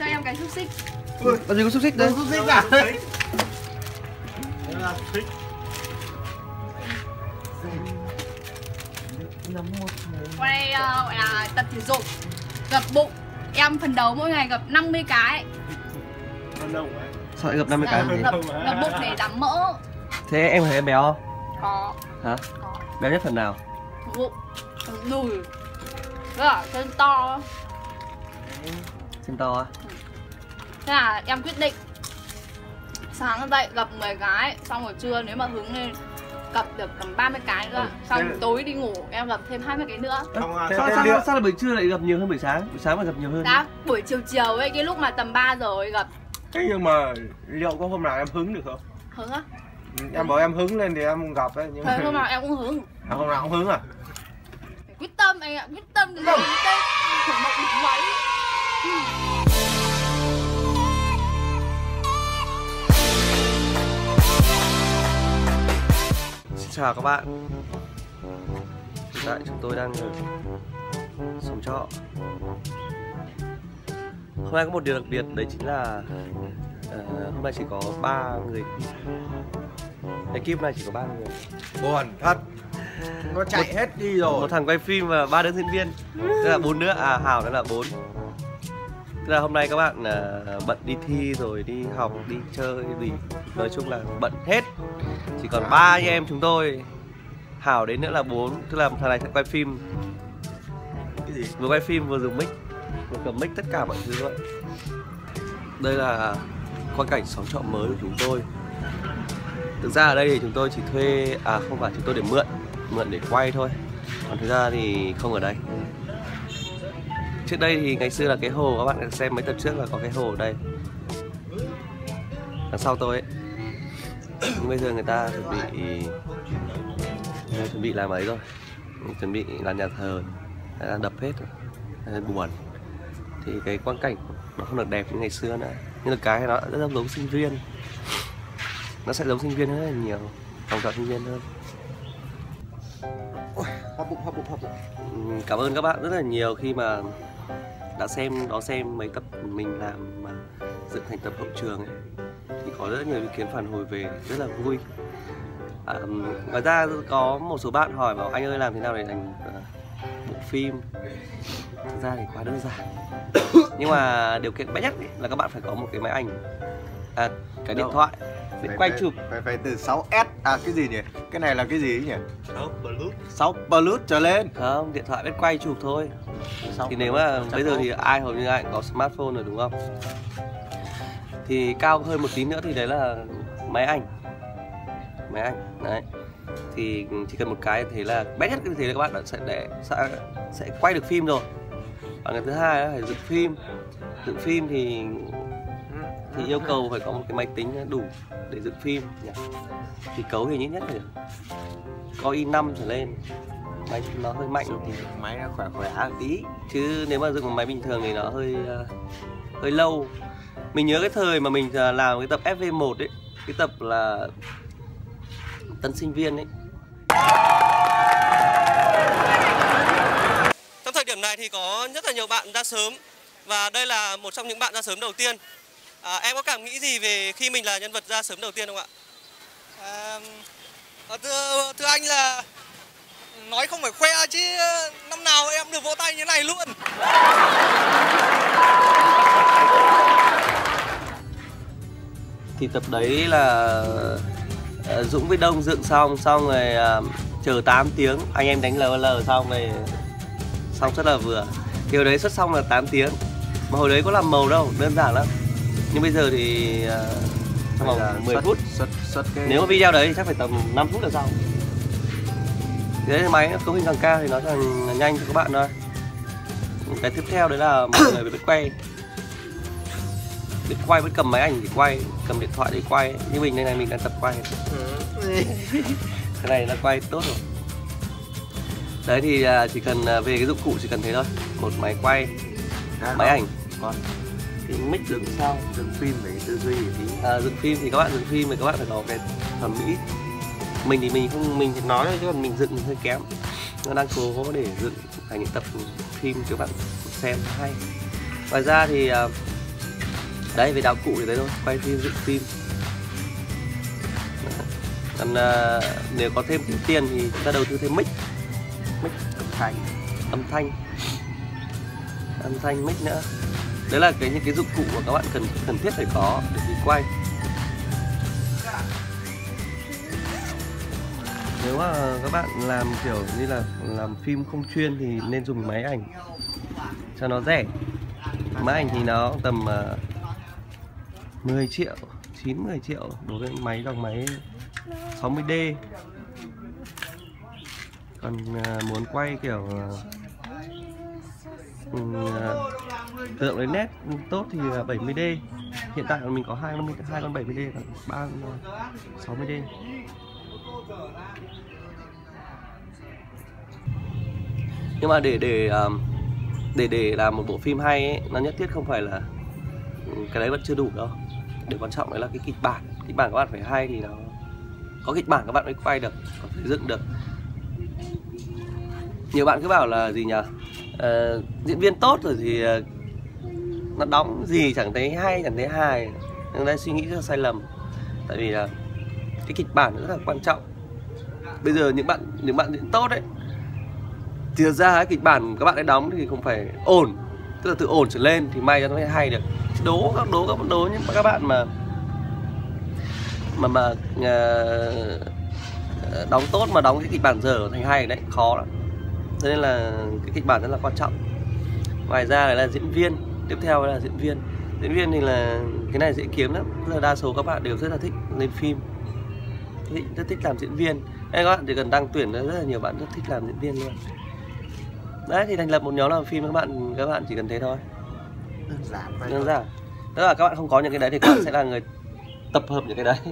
cho em cái xúc xích. Làm gì có xúc xích đấy? Xúc xích à? Qua đây gọi là tập thể dục, gập bụng. Em phấn đấu mỗi ngày gập 50 cái. Sao lại gập 50 cái thế? Gập bụng để giảm mỡ. Thế em thấy em béo không? Có. Hả? Có. Béo nhất phần nào? Bụng, đùi, với cả chân to. Chân to á? Thế là em quyết định sáng dậy gập 10 cái, xong rồi trưa nếu mà hứng lên gập được tầm 30 cái nữa. Xong tối đi ngủ em gập thêm 20 cái nữa. Sao là buổi trưa lại gập nhiều hơn buổi sáng? Buổi sáng mà gập nhiều hơn? Đã, buổi chiều chiều ấy, cái lúc mà tầm 3 giờ ấy gập. Thế nhưng mà liệu có hôm nào em hứng được không? Hứng á? Em bảo em hứng lên thì em gặp ấy. Nhưng Thế hôm nào em cũng hứng. À, hôm nào cũng hứng à? Phải quyết tâm anh ạ, quyết tâm để đến Tết khởi động được váy. Xin chào các bạn. Hiện tại chúng tôi đang ở Sông Trọ. Hôm nay có một điều đặc biệt, đấy chính là hôm nay chỉ có 3 người. Ekip này chỉ có 3 người. Buồn thật. Nó chạy hết đi rồi. Một thằng quay phim và 3 đứa diễn viên. Tức là 4 đứa, à Hảo nữa là 4. Tức là hôm nay các bạn bận đi thi rồi đi học, đi chơi gì, nói chung là bận hết. Chỉ còn 3 anh em chúng tôi. Hảo đến nữa là 4. Tức là thằng này sẽ quay phim. Cái gì? Vừa quay phim vừa dùng mic, vừa cầm mic, tất cả mọi thứ vậy. Đây là quang cảnh xóm trọ mới của chúng tôi. Thực ra ở đây thì chúng tôi chỉ thuê, không phải, chúng tôi để mượn để quay thôi. Còn thực ra thì không ở đây. Trước đây thì ngày xưa là cái hồ, các bạn xem mấy tập trước là có cái hồ ở đây. Đằng sau tôi ấy. Nhưng bây giờ người ta chuẩn bị làm ấy rồi, chuẩn bị làm nhà thờ, đập hết rồi, buồn. Thì cái quang cảnh nó không được đẹp như ngày xưa nữa. Nhưng là cái nó rất là giống sinh viên. Nó sẽ giống sinh viên rất là nhiều, phòng trọ sinh viên hơn. Hấp bụng. Cảm ơn các bạn rất là nhiều khi mà đã xem mấy tập mình làm mà dựng thành tập hậu trường ấy. Thì có rất nhiều ý kiến phản hồi về, rất là vui. Ngoài ra có một số bạn hỏi bảo anh ơi làm thế nào để thành bộ phim. Thực ra thì quá đơn giản. Nhưng mà điều kiện bé nhất ấy là các bạn phải có một cái máy ảnh, cái điện thoại để quay chụp. Phải từ 6S, cái gì nhỉ? Cái này là cái gì nhỉ? 6 Plus trở lên. Không, điện thoại biết quay chụp thôi. Thì nếu mà bây giờ thì hầu như ai cũng có smartphone rồi đúng không? Thì cao hơn một tí nữa thì đấy là máy ảnh. Đấy. Thì chỉ cần một cái thế là bé nhất như thế là các bạn sẽ quay được phim rồi. Và cái thứ hai là phải dựng phim. Dựng phim thì yêu cầu phải có một cái máy tính đủ để dựng phim nhỉ? Thì cấu thì nhất phải có i5 trở lên. Máy nó hơi mạnh thì máy nó khỏe tí. Chứ nếu mà dựng một máy bình thường thì nó hơi lâu. Mình nhớ cái thời mà mình làm cái tập FV1 ấy, cái tập là tân sinh viên ấy. Trong thời điểm này thì có rất là nhiều bạn ra sớm. Và đây là một trong những bạn ra sớm đầu tiên. Em có cảm nghĩ gì về khi mình là nhân vật ra sớm đầu tiên không ạ? Thưa anh là nói không phải khoe chứ năm nào em được vỗ tay như này luôn. Thì tập đấy là Dũng với Đông dựng xong rồi chờ 8 tiếng anh em đánh LOL xong rồi xong rất là vừa. Thì hồi đấy xuất xong là 8 tiếng. Mà hồi đấy có làm màu đâu, đơn giản lắm. Nhưng bây giờ thì trong vòng 10 phút. Nếu mà video đấy thì chắc phải tầm 5 phút là xong. Đấy, máy cấu hình càng cao thì nó càng nhanh cho các bạn thôi. Cái tiếp theo đấy là mọi người biết quay. Biết quay, biết cầm máy ảnh để quay, cầm điện thoại để quay. Như mình đây này, mình đang tập quay. Cái này nó quay tốt rồi. Đấy thì chỉ cần về cái dụng cụ chỉ cần thế thôi. Một máy quay, máy ảnh. Thì mic dựng sau, dựng phim phải tư duy tí. Dựng phim thì các bạn dựng phim thì các bạn phải có cái thẩm mỹ. Mình thì mình nói thôi chứ còn mình dựng hơi kém. Nó đang cố để dựng thành những tập phim cho các bạn xem hay. Ngoài ra thì Đấy, về đạo cụ thì đấy thôi, quay phim, dựng phim. Còn nếu có thêm tiền thì chúng ta đầu tư thêm mic âm thanh mic nữa. Đấy là những cái dụng cụ mà các bạn cần thiết phải có để đi quay. Nếu mà các bạn làm kiểu như là làm phim không chuyên thì nên dùng máy ảnh cho nó rẻ. Máy ảnh thì nó tầm 10 triệu, 9-10 triệu đối với dòng máy 60D. Còn muốn quay kiểu tượng lấy nét tốt thì là 70D. Hiện tại mình có hai con 70D và 3 con 60D. Nhưng mà để làm một bộ phim hay ấy, nó nhất thiết không phải là cái đấy vẫn chưa đủ đâu. Điều quan trọng đấy là cái kịch bản các bạn phải hay thì nó có kịch bản các bạn mới quay được, có thể dựng được. Nhiều bạn cứ bảo là gì nhỉ, diễn viên tốt rồi thì nó đóng gì chẳng thấy hay, chẳng thấy hài. Nhưng đây suy nghĩ rất là sai lầm. Tại vì là cái kịch bản rất là quan trọng. Bây giờ những bạn diễn tốt ấy thì thực ra cái kịch bản các bạn ấy đóng thì không phải ổn, tức là từ ổn trở lên thì may cho nó hay được. Đố nhưng mà các bạn mà đóng tốt mà đóng cái kịch bản dở thành hay đấy khó lắm. Cho nên là cái kịch bản rất là quan trọng. Ngoài ra là diễn viên, tiếp theo là diễn viên thì là cái này dễ kiếm lắm. Tức là đa số các bạn đều rất là thích lên phim, rất thích làm diễn viên. Đây, các bạn chỉ cần đăng tuyển rất là nhiều bạn rất thích làm diễn viên luôn. Đấy thì thành lập một nhóm làm phim các bạn chỉ cần thế thôi. Đơn giản. Tức là các bạn không có những cái đấy thì các bạn sẽ là người tập hợp những cái đấy.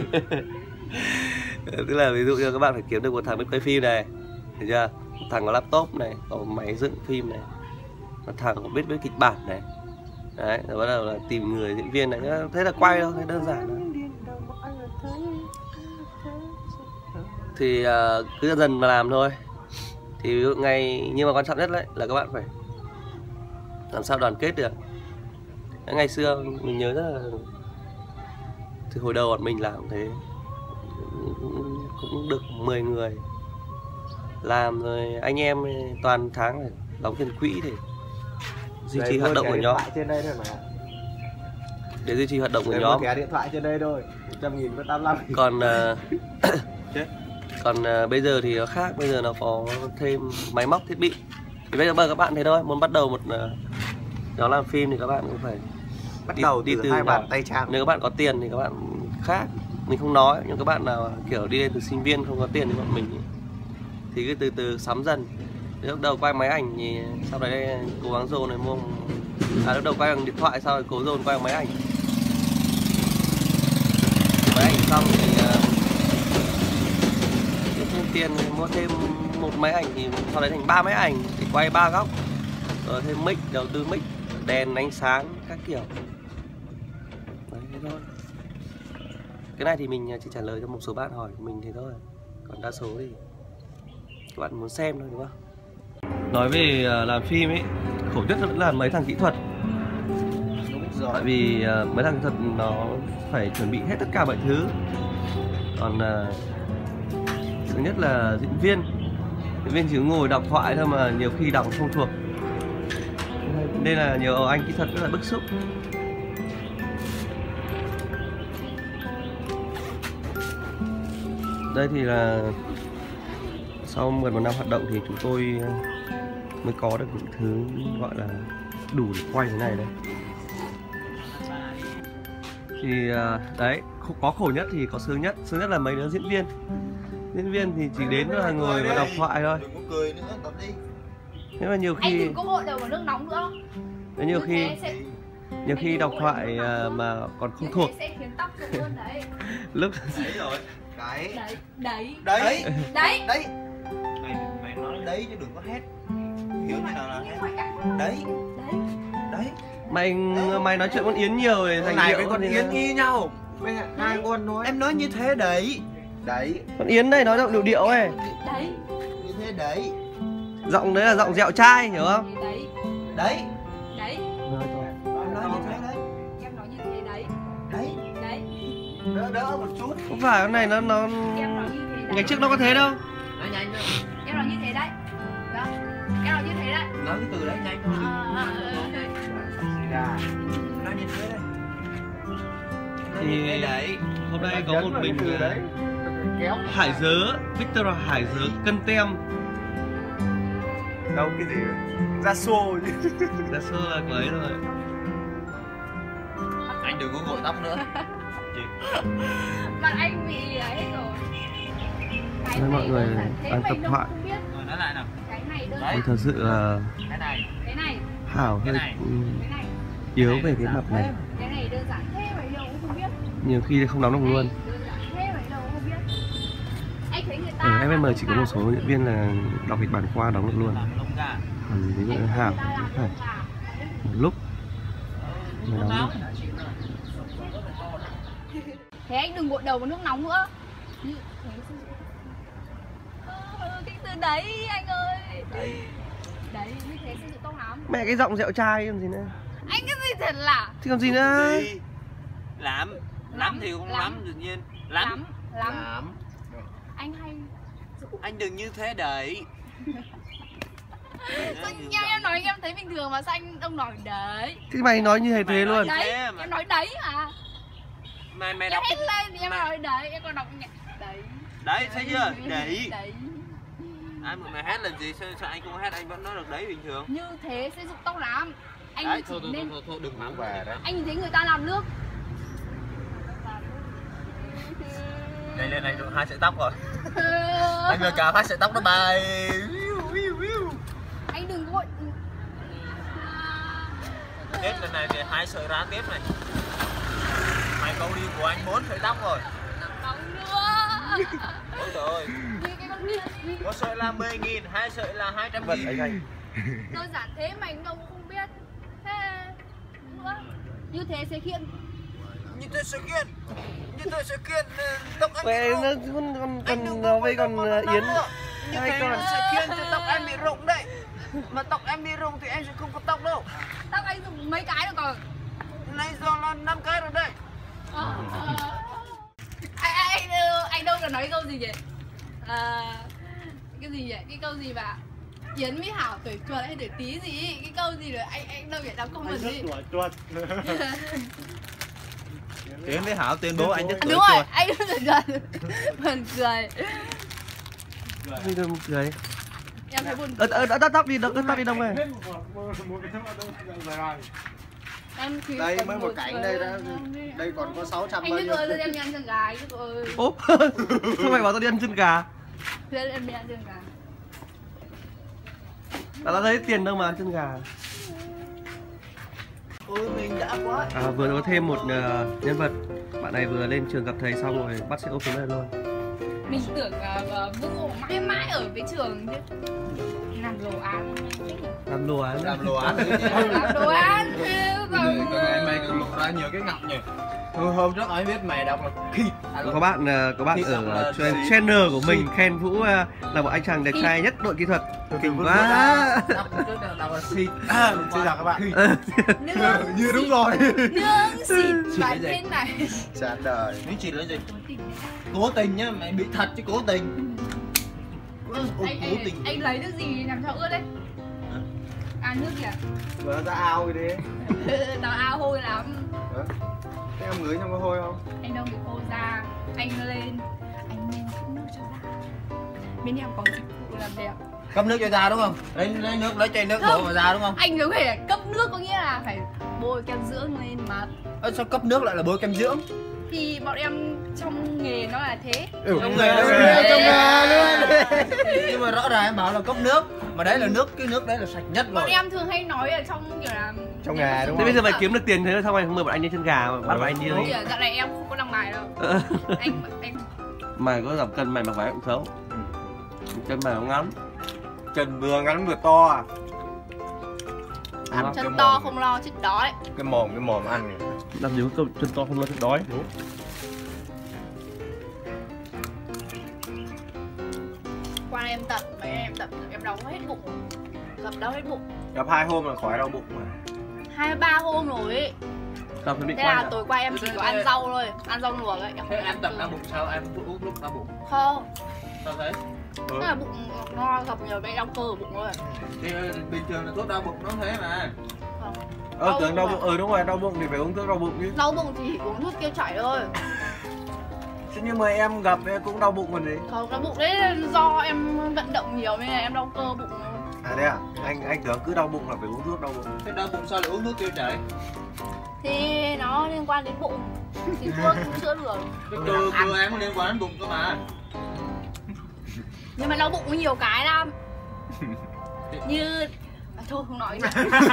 Tức là ví dụ như các bạn phải kiếm được một thằng biết quay phim này, hiểu chưa? Một thằng có laptop này, có máy dựng phim này, một thằng có biết kịch bản này. Đấy, rồi bắt đầu là tìm người diễn viên này, thế là quay thôi, thế đơn giản thôi. Thì cứ dần mà làm thôi. Thì ví dụ nhưng mà quan trọng nhất đấy là các bạn phải làm sao đoàn kết được. Ngày xưa mình nhớ rất là từ hồi đầu bọn mình làm thế cũng được 10 người làm rồi, anh em toàn tháng phải đóng tiền quỹ để duy trì hoạt động của nhóm. Trên đây thôi mà. Để duy trì hoạt động của nhóm. Cái điện thoại trên đây thôi, 100.000 có 85. Còn bây giờ thì nó khác, bây giờ nó có thêm máy móc thiết bị. Thì bây giờ các bạn thấy thôi, muốn bắt đầu một nhóm làm phim thì các bạn cũng phải bắt đầu đi từ 2 bàn tay trang. Nếu các bạn có tiền thì các bạn khác, mình không nói. Nhưng các bạn nào kiểu đi lên từ sinh viên không có tiền như bọn mình thì cứ từ từ sắm dần. Lúc đầu quay máy ảnh thì sau đấy cố gắng dồn này mua. Lúc đầu quay bằng điện thoại, sau rồi cố dồn quay bằng máy ảnh. Máy ảnh xong thì thêm tiền mua thêm một máy ảnh thì sau đấy thành 3 máy ảnh để quay 3 góc. Rồi thêm mic, đầu tư mic, đèn, ánh sáng các kiểu. Đấy, thế thôi. Cái này thì mình chỉ trả lời cho một số bạn hỏi của mình thế thôi. Còn đa số thì các bạn muốn xem thôi, đúng không? Nói về làm phim ấy, khổ nhất vẫn là mấy thằng kỹ thuật. Tại vì mấy thằng kỹ thuật nó phải chuẩn bị hết tất cả mọi thứ. Còn thứ nhất là diễn viên chỉ ngồi đọc thoại thôi mà nhiều khi đọc không thuộc. Nên là nhiều anh kỹ thuật rất là bức xúc. Đây thì là sau 11 năm hoạt động thì chúng tôi mới có được những thứ gọi là đủ để quay thế này đây. Thì đấy, có khổ nhất thì có sướng nhất. Sướng nhất là mấy đứa diễn viên thì chỉ đến là ngồi và đọc thoại thôi. Đừng có cười nữa, tập đi. Nhưng mà nhiều khi anh đừng có vội đầu vào nước nóng nữa. Nhiều khi đọc thoại mà còn không thuộc sẽ khiến tóc rụng luôn đấy. lúc Đấy rồi. Đấy. Mày nói đấy chứ đừng có hét. Hiểu như nào là hét. Đấy. Mày nói chuyện con Yến nhiều rồi thành này điệu với con Yến như nhau. Hai con nói. Em nói như thế đấy. Con Yến này nói giọng điệu ấy. Đấy. Như thế đấy. Giọng đấy là giọng dẹo trai, hiểu không? Đấy. Em nói như thế đấy. Em nói như đỡ một chút. Không phải cái này nó Em nói như thế đấy. ngày trước nó có thế đâu. Nói nhanh thôi. Em nói như thế đấy. Đó. Em nói như thế đấy. Nói cái từ đấy nhanh thôi. Nói như thế đây. Thì đấy. hôm nay có một bình hải dớ, Victor hải dớ cân tem. Đâu cái gì? Ra xô. Đã sơ là của ấy rồi. Anh đừng có gội tóc nữa. Mặt anh bị ấy rồi. Cái Mọi này người đơn giản thế đang mình tập đâu thoại. không biết. Rồi nói lại nào. Cái này đơn Thì giản. thật sự là Cái này. Cái này. Hảo hơi Cái này. yếu về cái mặt này. Cái này đơn giản thế mà đâu cũng không biết. Nhiều khi không nắm được luôn. Đơn giản thế mà đâu cũng không biết. Anh thấy người ta Ở FMM chỉ có một số diễn viên là đọc kịch bản qua đóng được luôn. Làm lông gà. Còn ví dụ như Hảo cũng phải một lúc mới đóng được. Thế anh đừng gội đầu vào nước nóng nữa. Cái từ đấy anh ơi. Đấy, như thế sử dụng tóc lắm. Mẹ cái giọng dẹo trai còn gì nữa. Anh cái gì thật lạ. Thì còn gì nữa. Lắm thì cũng lắm tự nhiên. Lắm. Lắm. Anh hay Anh đừng như thế đấy. sao em nói em thấy bình thường mà sao anh ông nói đấy. Thì mày nói như thế luôn. Đấy, thế mà. em nói đấy mà. Mày Em đọc hết lên thì em nói đấy, em còn đọc nhẹ. Đấy. đấy thấy chưa? Đấy. Đấy. Anh mày hét làm gì? Sao anh không hét anh vẫn nói được đấy bình thường? Như thế sẽ dụng tóc lắm. Anh Đấy, chỉ nên thôi đừng mắng về đấy. anh nhìn thấy người ta làm nước. Đây lên này được 2 sợi tóc rồi. Anh vừa cả 2 sợi tóc nó bay. Anh đừng có gọi. Tiếp lần này thì 2 sợi ra tiếp này. Mày câu đi của anh 4 sợi tóc rồi. Nóng nữa. Ôi trời ơi. Như cái con kia. Một sợi là 10.000, 2 sợi là 200.000. Đơn giản thế mà anh đâu không biết. Thế nữa. Như thế sẽ khiến. Như tôi sẽ kiên. Như tôi sẽ kiên tóc anh Vậy bị nó rụng. còn nó với con Yến. Như Hai thế con. nó sẽ khiến cho tóc em bị rụng đấy. Mà tóc em bị rụng thì em sẽ không có tóc đâu. Tóc anh dùng mấy cái rồi còn. Này giờ là 5 cái rồi đây. Anh đâu là nói câu gì vậy? Cái gì vậy? Cái câu gì mà Yến với Hảo tuổi chuột hay tuổi tí gì ý? Cái câu gì rồi anh đâu phải đọc không gì? Tiến với Hảo tuyên bố anh rất Đúng rồi, anh rất tuổi chuột. Buồn cười. Gì đâu cười. Em thấy buồn. Đắt tóc đi, đắt tóc đi đông này. Em thì Đây còn mới một buồn cảnh cười đây hơn. đã, đây còn có 600 Anh bao biết nhiêu. rồi, tôi đem đi ăn chân gà, chứ ơi. Ốp. Sao mày bảo tao đi ăn chân gà? Thế em đi ăn chân gà. Tao thấy tiền đâu mà ăn chân gà. Ôi mình đã quá. Vừa có thêm một nhân vật. Bạn này vừa lên trường gặp thầy xong rồi bắt xe ôm xuống đây luôn. Mình tưởng Vương Ổ mãi mãi ở với trường chứ. Làm đồ án. Làm đồ án. Làm đồ án. Làm đồ án. Mày còn lộ ra nhiều cái ngọc nhỉ. Hôm trước anh biết mày đọc là khi Có bạn ở channel của mình khen Vũ là một anh chàng đẹp trai nhất đội kỹ thuật. Kinh quá. đọc trước đọc là khi. Xin chào các bạn. Nương Như đúng rồi. Nương xịt Xịt bản cái gì? tên này. Chán đời. Những chuyện là gì? Cố tình nhá, mày bị thật chứ cố tình. Cố tình. Anh lấy nước gì làm cho ướt đấy? Nước kìa. Vừa ra ao rồi đi. Tao ao hôi lắm. Thế em ngửi trong có hôi không? Anh đâu bị khô da. Anh lên cấp nước cho da. Bên em có dịch vụ làm đẹp. Cấp nước cho da đúng không? Lấy nước, lấy chai nước đổ vào da đúng không? Anh giống phải cấp nước có nghĩa là phải bôi kem dưỡng lên mặt. Sao cấp nước lại là bôi kem dưỡng? Thì bọn em trong nghề nó là thế. Trong nghề luôn. Nhưng mà rõ ràng em bảo là cấp nước, mà đấy là nước, cái nước đấy là sạch nhất Bọn rồi. em thường hay nói ở trong kiểu là Trong nghề đúng Thế không? bây giờ mày kiếm được tiền thế sao mày không mời bọn anh đi chân gà mà bắt bọn anh đi Đúng. đi. Dạo này em không có đăng bài đâu. Anh Mày có giảm cân mày mặc váy cũng xấu. Chân mày không ngắn. Chân vừa ngắn vừa to à? chân to không lo chết đói. Cái mồm ăn. Làm gì có câu chân to không lo chết đói. Đúng. Qua em tập, mấy em tập em đau hết bụng. Gặp đau hết bụng. Gặp 2 hôm là khỏi đau bụng mà. 2-3 hôm rồi ấy. Tập chuẩn bị Thế quay là nào? tối qua em chỉ có ăn rau thôi, ăn rau luộc ấy. Thế em tập đau bụng sao em uống lúc đau bụng? Không, Sao thế? tức là bụng no gặp nhiều bệnh đau cơ ở bụng thôi. Thì bình thường là thuốc đau bụng nó thế mà. Không. Tưởng đau bụng, đúng rồi, đau bụng thì phải uống thuốc đau bụng chứ. Đau bụng thì uống thuốc tiêu chảy thôi. Thế nhưng mà em gặp em cũng đau bụng còn gì? Không, đau bụng đấy là do em vận động nhiều nên là em đau cơ bụng thôi. À thế à? Anh tưởng cứ đau bụng là phải uống thuốc đau bụng. Thế đau bụng sao lại uống thuốc tiêu chảy? Thì nó liên quan đến bụng thì thuốc cũng chữa được. Cái cơ em có liên quan đến bụng cơ mà. Nhưng mà đau bụng có nhiều cái lắm. Như thôi không nói nữa.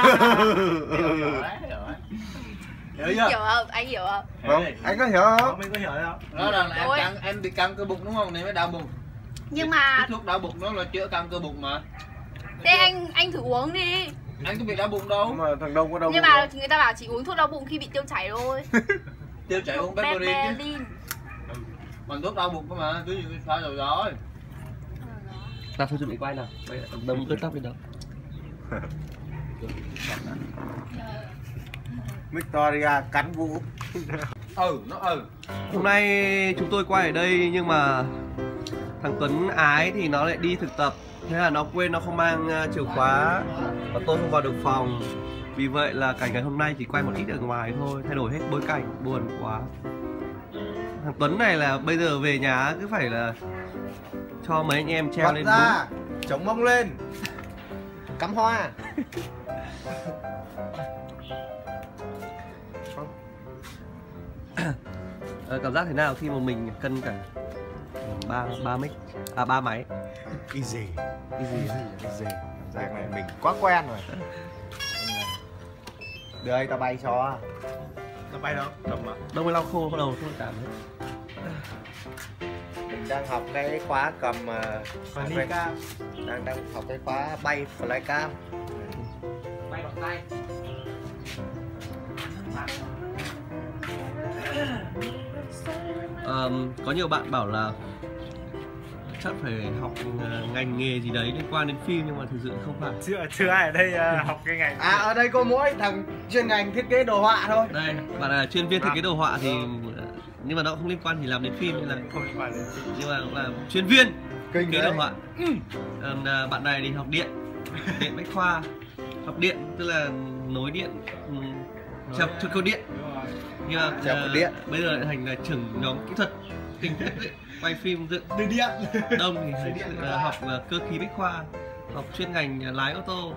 Hiểu Hiểu không? Anh hiểu không? Không, anh có hiểu không? Mình có hiểu không? Đó là em bị căng cơ bụng đúng không? Nên mới đau bụng. Nhưng mà Cái thuốc đau bụng đó là chữa căng cơ bụng mà. thế anh thử uống đi. Anh có bị đau bụng đâu. Nhưng mà thằng Đông có đau bụng. Nhưng mà người ta bảo chỉ uống thuốc đau bụng khi bị tiêu chảy thôi. Tiêu chảy uống Pepperin chứ. Pepperin. Còn thuốc đau bụng cơ mà, cứ như sao rồi. Ta phải chuẩn bị quay nào. Bây giờ đâm cứ tóc lên đâu. Victoria cắn Vũ. Hôm nay chúng tôi quay ở đây nhưng mà thằng Tuấn ái thì nó lại đi thực tập. Thế là nó quên nó không mang chìa khóa và tôi không vào được phòng. Vì vậy là cảnh ngày hôm nay chỉ quay một ít ở ngoài thôi, thay đổi hết bối cảnh, buồn quá. Thằng Tuấn này là bây giờ về nhà cứ phải là cho mấy anh em treo lên ra, chống mông lên, cắm hoa. Cảm giác thế nào khi mà mình cân cả ba máy? Cái gì? Cảm giác này mình quá quen rồi. Đưa anh ta bay cho. Nó bay đâu? Cầm mà. Đâu mới lau khô bắt đầu tôi cảm thấy. Mình đang học cái khóa cầm Flycam. đang học cái khóa bay flycam. Bay bằng tay. Có nhiều bạn bảo là chắc phải học ngành nghề gì đấy liên quan đến phim nhưng mà thực sự không phải. Chưa ai ở đây học cái ngành. À ở đây có mỗi thằng chuyên ngành thiết kế đồ họa thôi. Đây, bạn là chuyên viên thiết kế đồ họa thì nhưng mà nó không liên quan gì làm đến phim nên là Không liên quan đến phim. nhưng mà cũng là chuyên viên thiết kế đồ đấy. họa. Bạn này thì học điện bách khoa, học điện tức là nối điện, chập cho cầu điện. Nhưng mà điện. bây giờ lại thành là trưởng nhóm kỹ thuật kinh tế quay phim dựng Đường điện. Đông thì học cơ khí bách khoa, học chuyên ngành lái ô tô.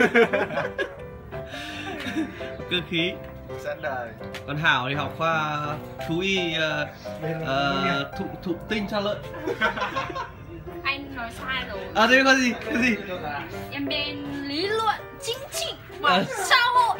Cơ khí. Dẫn đời. Còn Hảo thì học khoa thú y thụ tinh cho lợn. Anh nói sai rồi. À thế có gì? Cái gì? Em bên lý luận chính trị và xã hội.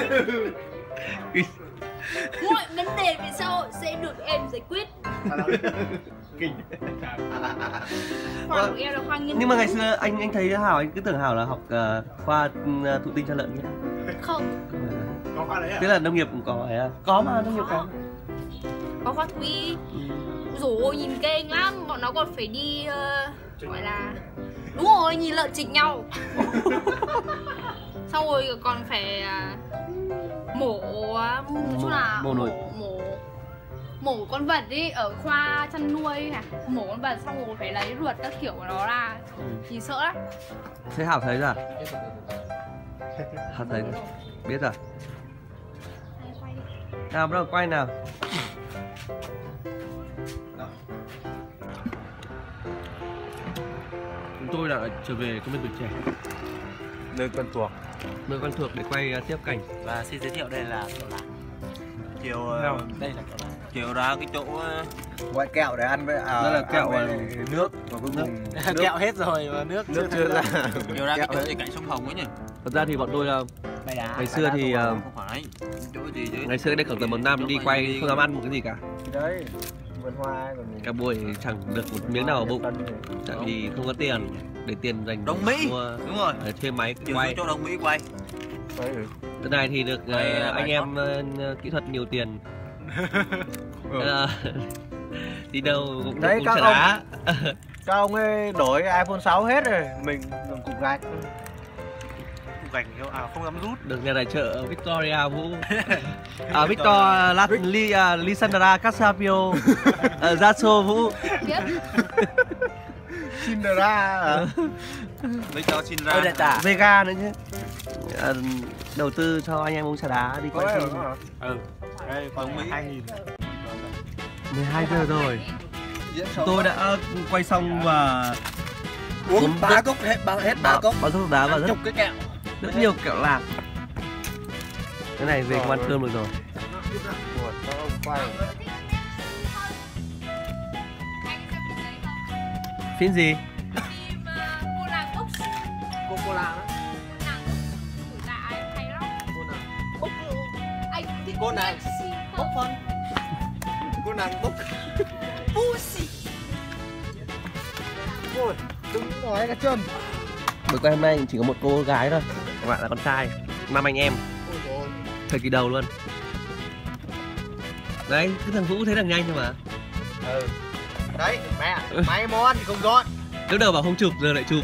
Mọi vấn đề về xã hội sẽ được em giải quyết. Kinh. Khoa của em là khoa nghiên. Nhưng mà ngày xưa anh thấy Hảo anh cứ tưởng Hảo là học khoa thụ tinh cho lợn nhé. Không. Có khoa đấy à? Thế là nông nghiệp cũng có phải à? Có mà nông nghiệp có. Có khoa thú y. Rồi nhìn kinh lắm, bọn nó còn phải đi gọi là đúng rồi, nhìn lợn chích nhau. Xong rồi còn phải mổ chút là mổ con vật đi ở khoa chăn nuôi này, mổ con vật xong rồi phải lấy ruột các kiểu của nó ra, nhìn sợ lắm. Thế Hảo thấy rồi? Hảo thấy rồi. Biết rồi. Nào bắt đầu quay nào. Chúng tôi đã trở về công viên Tuổi Trẻ, Nơi quen thuộc. nơi quen thuộc để quay tiếp cảnh. Và xin giới thiệu đây là Cậu Lạc. Đây là Cậu Lạc. Chiều ra cái chỗ Gọi kẹo để ăn với Đó là kẹo nước và cuối cùng nước Kẹo hết rồi mà nước chưa ra. chiều ra cái chỗ gì cạnh sông Hồng ấy nhỉ? Thật ra thì bọn tôi là ngày xưa thì Không phải. Chỗ gì chứ? ngày xưa đây khoảng tầm 1 năm đi quay không dám ăn một cái gì cả. Đấy, vườn hoa còn Cả buổi chẳng được một miếng nào ở bụng. Tại vì không có tiền để tiền dành Đông Mỹ. mua Đúng rồi. thuê máy Chiều quay. xuống chỗ Đông Mỹ quay. Lần này thì được Đây là anh bài em kỹ thuật nhiều tiền. Đi đâu cũng Đấy, cũng các chả ông- đá. Các ông ấy đổi iPhone 6 hết rồi, mình dùng cục gạch. khung cảnh không dám rút. Được nhà tài trợ Victoria Vũ. Victor Lisandra Casapio, Zaso Vũ. Cinderella. Victor Cinderella. Vega nữa chứ. Đầu tư cho anh em uống trà đá đi quay phim. Đây còn 12 giờ rồi. Tôi đã quay xong và Uống 3 cốc hết 3 cốc. Bao thuốc đá và chục cái kẹo. rất nhiều kẹo lạc. Cái này về không ăn cơm được rồi. Phim gì? Cô nàng Úc. Cô nàng Cô nàng Úc. Là ai hay lắm. Úc. Anh thích Cô nàng Úc phân. Cô nàng Úc. Pussy. Ôi, đừng nói là chân. Buổi quay hôm nay chỉ có một cô gái thôi, các bạn là con trai, 5 anh em. Thời kỳ đầu luôn. Đấy, cái thằng Vũ thấy thằng nhanh thôi mà. Đấy, mẹ, máy món thì không dọn. Lúc đầu bảo không chụp, giờ lại chụp.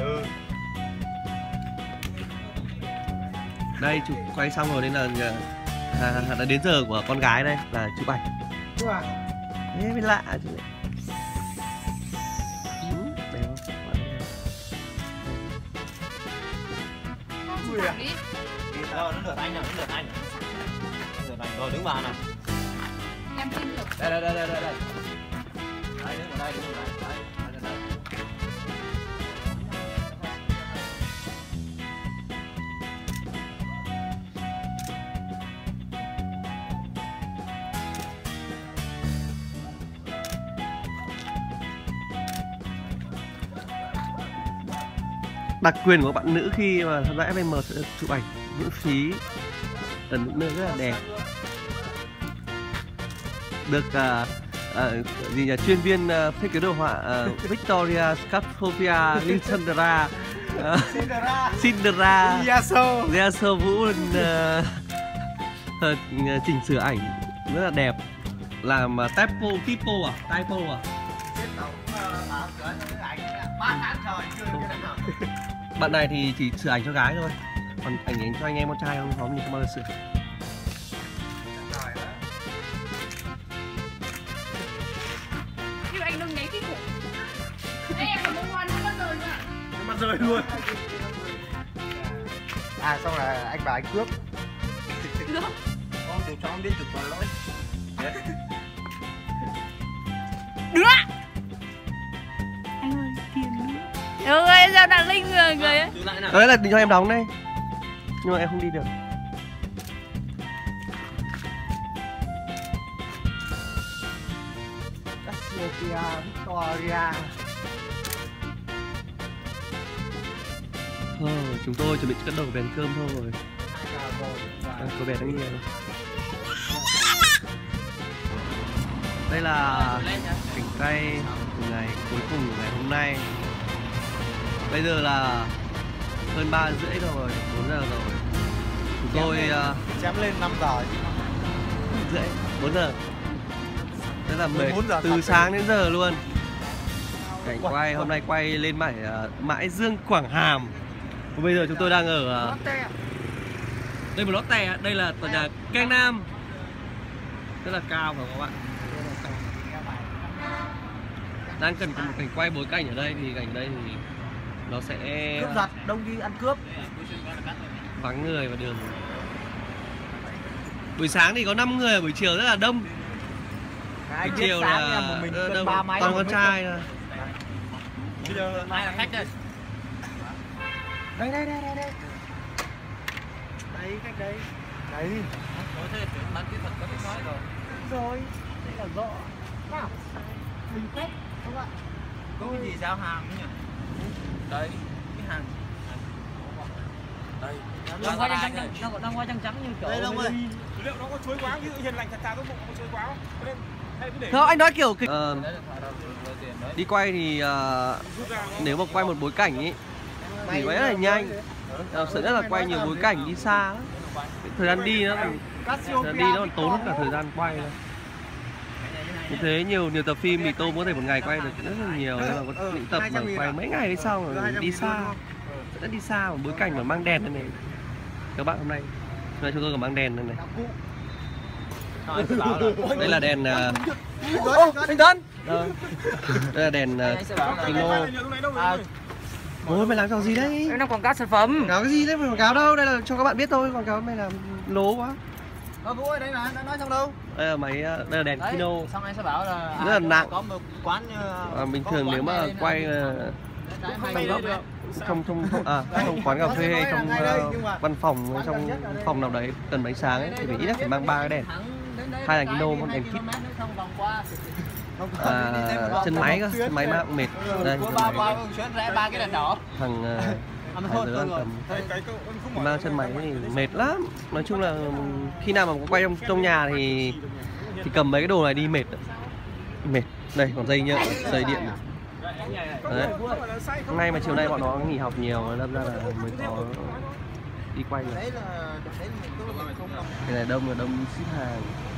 Đây, chụp quay xong rồi nên là đến giờ của con gái đây là chụp ảnh. Thế mới lạ chứ. Đẹp không? Đi. Nó lượt anh nào, nó lượt anh. Rồi đứng vào nào. Em xin được. Đây. Đây, đứng vào đây. Đặc quyền của các bạn nữ khi mà tham gia FPM sẽ được chụp ảnh miễn phí ở những nơi rất là đẹp. Được chuyên viên thiết kế đồ họa Victoria Scapovia Lisandra Cinderella Zaso Vũ chỉnh sửa ảnh rất là đẹp, làm typo à? Bạn này thì chỉ sửa ảnh cho gái thôi, còn ảnh cho anh em con trai không có mình không bao giờ sửa. Nhưng anh đừng nháy cái cổ. Ê, em còn bông hoa nó mất rồi nữa. Mất rơi luôn. À xong là anh bảo anh cướp. Con chụp cho không biết chụp còn lỗi. Đứng lại. Anh ơi, tiền nữa. Được ơi, sao đặt link người người ấy. Đấy là cho em đóng đây, nhưng mà em không đi được. Victoria. Chúng tôi chuẩn bị cất đầu bèn cơm thôi. Cô bé đang nhiều. Đây là cảnh quay của ngày cuối cùng của ngày hôm nay. Bây giờ là hơn 3 rưỡi rồi, 4 giờ rồi. Chúng tôi chém lên 5 giờ. rưỡi, 4 giờ. Thế là từ sáng đến giờ luôn. Cảnh quay hôm nay quay lên mãi Dương Quảng Hàm. Và bây giờ chúng tôi đang ở đây một lót tè, đây là tòa nhà Cang Nam, rất là cao phải không các bạn? Đang cần một cảnh quay bối cảnh ở đây thì cảnh ở đây thì nó sẽ Cướp giật, đông đi ăn cướp. vắng người và đường. Buổi sáng thì có 5 người, buổi chiều rất là đông. Buổi chiều là một mình toàn con trai thôi. Bây giờ ai là khách đây? Đây. Đấy, cách đấy. Đấy. Ủa thế bán kỹ thuật có biết nói rồi. Rồi, đây là rõ. Nào. Mình phép các bạn. Có cái gì giao hàng nhỉ? Đấy, cái hàng. Đây. Đang qua trắng trắng như kiểu. Đây Long ơi. Liệu nó có chuối quá, ví dụ hiền lành thật thà tốt bụng có chuối quá không? Nên hay cứ để. Không, anh nói kiểu đi quay thì nếu mà quay một bối cảnh ý thì quay rất là nhanh. Sợ nhất là quay nhiều bối cảnh đi xa lắm. Thời gian đi nó còn tốn hơn cả thời gian quay nữa. Như thế nhiều tập phim thì tôi có thể một ngày quay được rất là nhiều, nhưng mà có những tập mà quay mấy ngày đi xong rồi đi xa, rất đi xa, một bối cảnh mà mang đèn này các bạn hôm nay chúng tôi còn mang đèn này. Đây là đèn anh Tân. Đây là đèn Kino. Ôi mày làm trò gì đấy? Em đang quảng cáo sản phẩm. Quảng cáo cái gì đấy? Quảng cáo đâu? Đây là cho các bạn biết thôi. Quảng cáo mày làm lố quá. Vũ ơi, đây là đã nói xong đâu? Đây là máy, đây là đèn Kino. Xong anh sẽ bảo là rất là nặng. Có một quán bình thường nếu mà quay trong quán cà phê hay trong văn phòng, trong phòng nào đấy cần ánh sáng ấy, thì phải ít nhất phải mang 3 cái đèn. 2 đèn Kino, một đèn kit. Chân máy cơ, chân máy mà cũng mệt. Đây, ba cái đèn đỏ. thằng hai đứa cầm mang chân máy thì mệt lắm. Nói chung là khi nào mà có quay trong nhà thì cầm mấy cái đồ này đi mệt. Đây còn dây nhựa, dây điện này. Đấy. Hôm nay mà chiều nay bọn nó nghỉ học nhiều, đâm ra là mới có đi quay rồi. Cái này đông là đông ship hàng.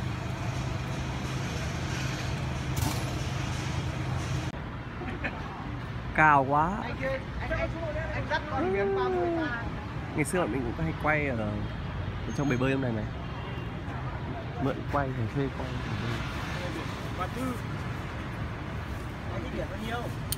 Cao quá. Ngày xưa mình cũng hay quay ở trong bể bơi hôm này này. Mượn quay rồi thuê quay.